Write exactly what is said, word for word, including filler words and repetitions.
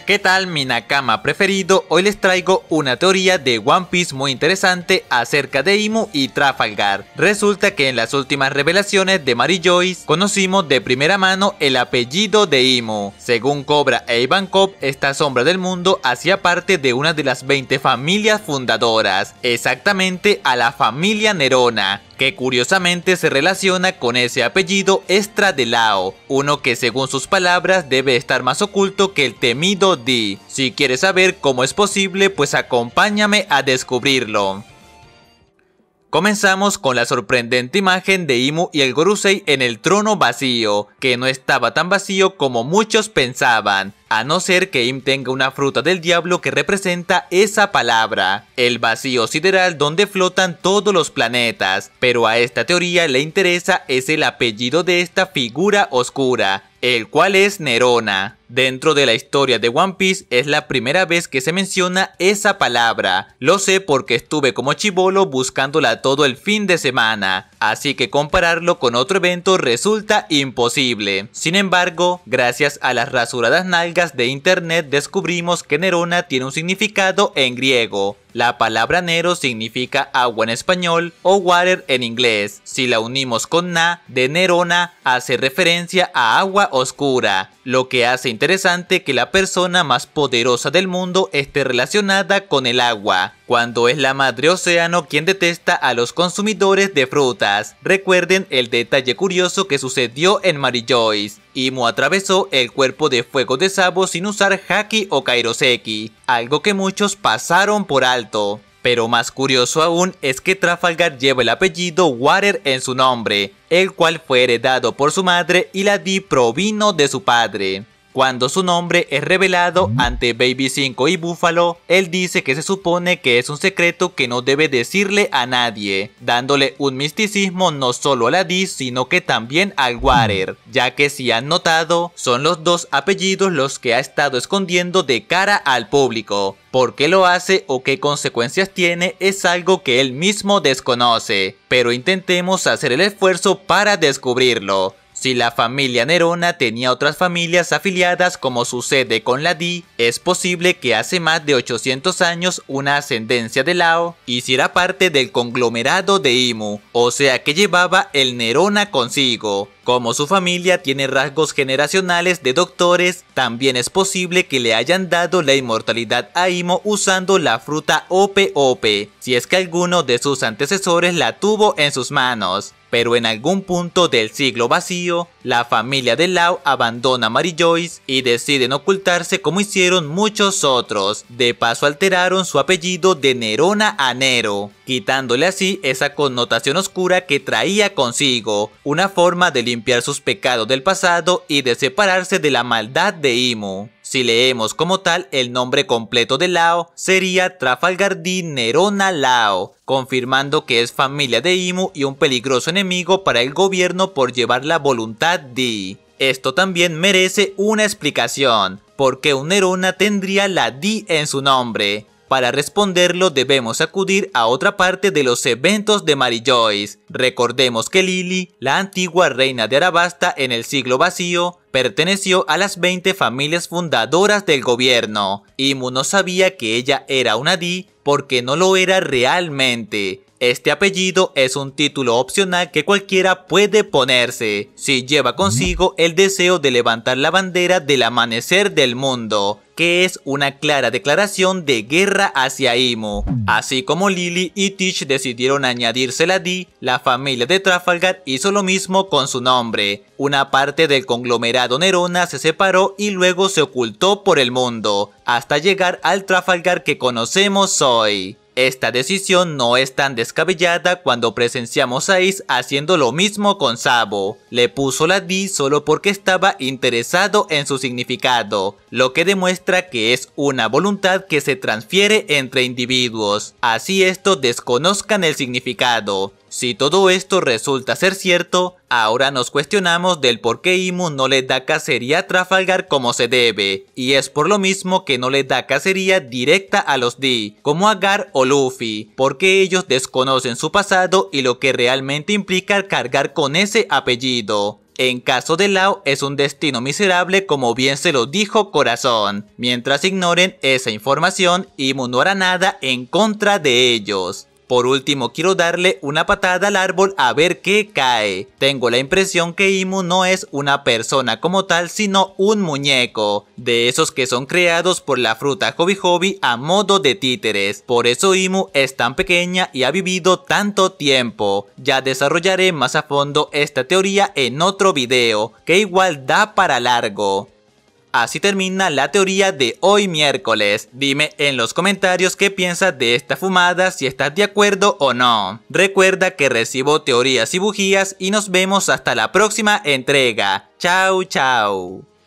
¿Qué tal, mi nakama preferido? Hoy les traigo una teoría de One Piece muy interesante acerca de Imu y Trafalgar. Resulta que en las últimas revelaciones de Mary Joyce conocimos de primera mano el apellido de Imu. Según Cobra e Ivankov, esta sombra del mundo hacía parte de una de las veinte familias fundadoras, exactamente a la familia Nerona, que curiosamente se relaciona con ese apellido Stradellao, uno que según sus palabras debe estar más oculto que el temido D. Si quieres saber cómo es posible, pues acompáñame a descubrirlo. Comenzamos con la sorprendente imagen de Imu y el Gorosei en el trono vacío, que no estaba tan vacío como muchos pensaban, a no ser que Im tenga una fruta del diablo que representa esa palabra, el vacío sideral donde flotan todos los planetas, pero a esta teoría le interesa es el apellido de esta figura oscura, el cual es Nerona. Dentro de la historia de One Piece es la primera vez que se menciona esa palabra. Lo sé porque estuve como chibolo buscándola todo el fin de semana, así que compararlo con otro evento resulta imposible. Sin embargo, gracias a las rasuradas nalgas de internet descubrimos que Nerona tiene un significado en griego. La palabra Nero significa agua en español o water en inglés. Si la unimos con Na de Nerona hace referencia a agua oscura, lo que hace interesante que la persona más poderosa del mundo esté relacionada con el agua, cuando es la madre océano quien detesta a los consumidores de frutas. Recuerden el detalle curioso que sucedió en Mary Joyce. Imu atravesó el cuerpo de fuego de Sabo sin usar Haki o Kairoseki, algo que muchos pasaron por alto. Pero más curioso aún es que Trafalgar lleva el apellido Water en su nombre, el cual fue heredado por su madre y la D provino de su padre. Cuando su nombre es revelado ante Baby cinco y Buffalo, él dice que se supone que es un secreto que no debe decirle a nadie, dándole un misticismo no solo a la D sino que también al Water, ya que si han notado, son los dos apellidos los que ha estado escondiendo de cara al público. ¿Por qué lo hace o qué consecuencias tiene? Es algo que él mismo desconoce, pero intentemos hacer el esfuerzo para descubrirlo. Si la familia Nerona tenía otras familias afiliadas como sucede con la D, es posible que hace más de ochocientos años una ascendencia de Lao hiciera parte del conglomerado de Imu, o sea que llevaba el Nerona consigo. Como su familia tiene rasgos generacionales de doctores, también es posible que le hayan dado la inmortalidad a Imu usando la fruta Ope Ope, si es que alguno de sus antecesores la tuvo en sus manos. Pero en algún punto del siglo vacío, la familia de Lao abandona Mary Joyce y deciden ocultarse como hicieron muchos otros. De paso alteraron su apellido de Nerona a Nero, quitándole así esa connotación oscura que traía consigo, una forma de limpiar sus pecados del pasado y de separarse de la maldad de Imu. Si leemos como tal, el nombre completo de Lao sería Trafalgar D. Nerona Lao, confirmando que es familia de Imu y un peligroso enemigo para el gobierno por llevar la voluntad D. Esto también merece una explicación, ¿por qué un Nerona tendría la D en su nombre? Para responderlo debemos acudir a otra parte de los eventos de Mary Joyce. Recordemos que Lily, la antigua reina de Arabasta en el siglo vacío, perteneció a las veinte familias fundadoras del gobierno. Imu no sabía que ella era una D porque no lo era realmente. Este apellido es un título opcional que cualquiera puede ponerse, si lleva consigo el deseo de levantar la bandera del amanecer del mundo, que es una clara declaración de guerra hacia Imu. Así como Lily y Teach decidieron añadirse la D, la familia de Trafalgar hizo lo mismo con su nombre. Una parte del conglomerado Nerona se separó y luego se ocultó por el mundo, hasta llegar al Trafalgar que conocemos hoy. Esta decisión no es tan descabellada cuando presenciamos a Ace haciendo lo mismo con Sabo. Le puso la D solo porque estaba interesado en su significado, lo que demuestra que es una voluntad que se transfiere entre individuos, así estos desconozcan el significado. Si todo esto resulta ser cierto, ahora nos cuestionamos del por qué Imu no le da cacería a Trafalgar como se debe, y es por lo mismo que no le da cacería directa a los D, como a Gar o Luffy, porque ellos desconocen su pasado y lo que realmente implica cargar con ese apellido. En caso de Lao es un destino miserable como bien se lo dijo Corazón. Mientras ignoren esa información, Imu no hará nada en contra de ellos. Por último, quiero darle una patada al árbol a ver qué cae. Tengo la impresión que Imu no es una persona como tal, sino un muñeco, de esos que son creados por la fruta Hobi Hobi a modo de títeres. Por eso Imu es tan pequeña y ha vivido tanto tiempo. Ya desarrollaré más a fondo esta teoría en otro video, que igual da para largo. Así termina la teoría de hoy miércoles. Dime en los comentarios qué piensas de esta fumada, si estás de acuerdo o no. Recuerda que recibo teorías y bujías y nos vemos hasta la próxima entrega. Chao, chao.